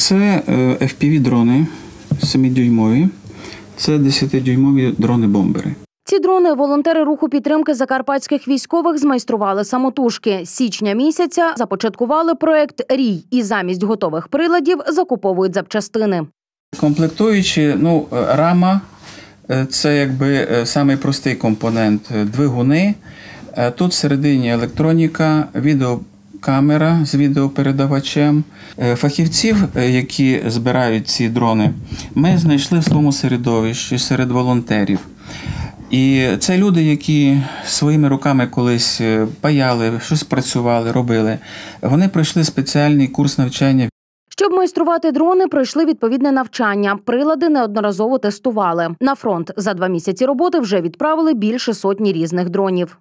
Це FPV-дрони 7-дюймові, це 10-дюймові дрони-бомбери. Ці дрони волонтери руху підтримки закарпатських військових змайстрували самотужки. З січня місяця започаткували проєкт «Рій» і замість готових приладів закуповують запчастини. Комплектуючі, рама – це якби самий простий компонент, двигуни. Тут всередині електроніка, відеокамера з відеопередавачем. Фахівців, які збирають ці дрони, ми знайшли в своєму середовищі серед волонтерів. І це люди, які своїми руками колись паяли, щось працювали, робили. Вони пройшли спеціальний курс навчання. Щоб майструвати дрони, пройшли відповідне навчання. Прилади неодноразово тестували. На фронт за 2 місяці роботи вже відправили більше сотні різних дронів.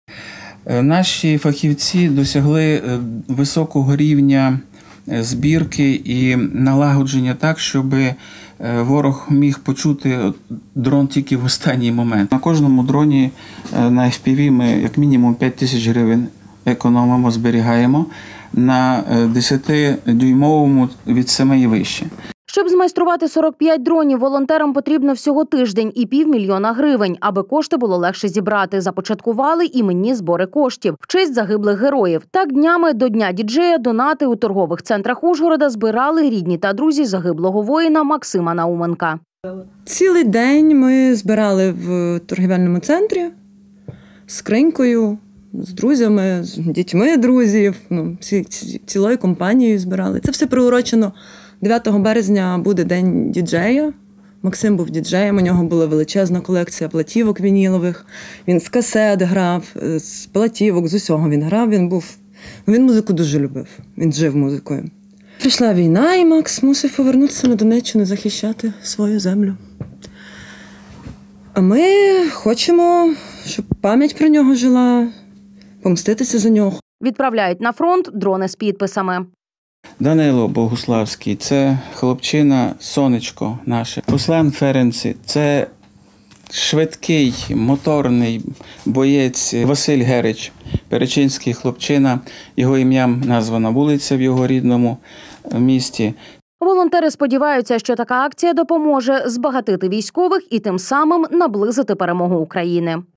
Наші фахівці досягли високого рівня збірки і налагодження так, щоб ворог міг почути дрон тільки в останній момент. На кожному дроні на FPV ми як мінімум 5 тисяч гривень економимо, зберігаємо. На 10-дюймовому від 7 і вище. Щоб змайструвати 45 дронів, волонтерам потрібно всього тиждень і 500 000 гривень. Аби кошти було легше зібрати, започаткували іменні збори коштів в честь загиблих героїв. Так днями до Дня діджея донати у торгових центрах Ужгорода збирали рідні та друзі загиблого воїна Максима Науменка. Цілий день ми збирали в торгівельному центрі скринькою, з друзями, з дітьми друзів, цілою компанією збирали. Це все приурочено. 9 березня буде День діджея. Максим був діджеєм, у нього була величезна колекція платівок вінілових. Він з касет грав, з платівок, з усього він грав. Він музику дуже любив, він жив музикою. Прийшла війна, і Макс мусив повернутися на Донеччину, захищати свою землю. А ми хочемо, щоб пам'ять про нього жила, помститися за нього. Відправляють на фронт дрони з підписами. Данило Богуславський – це хлопчина, сонечко наше. Руслан Ференці – це швидкий, моторний боєць. Василь Герич – перечинський хлопчина. Його ім'ям названа вулиця в його рідному місті. Волонтери сподіваються, що така акція допоможе збагатити військових і тим самим наблизити перемогу України.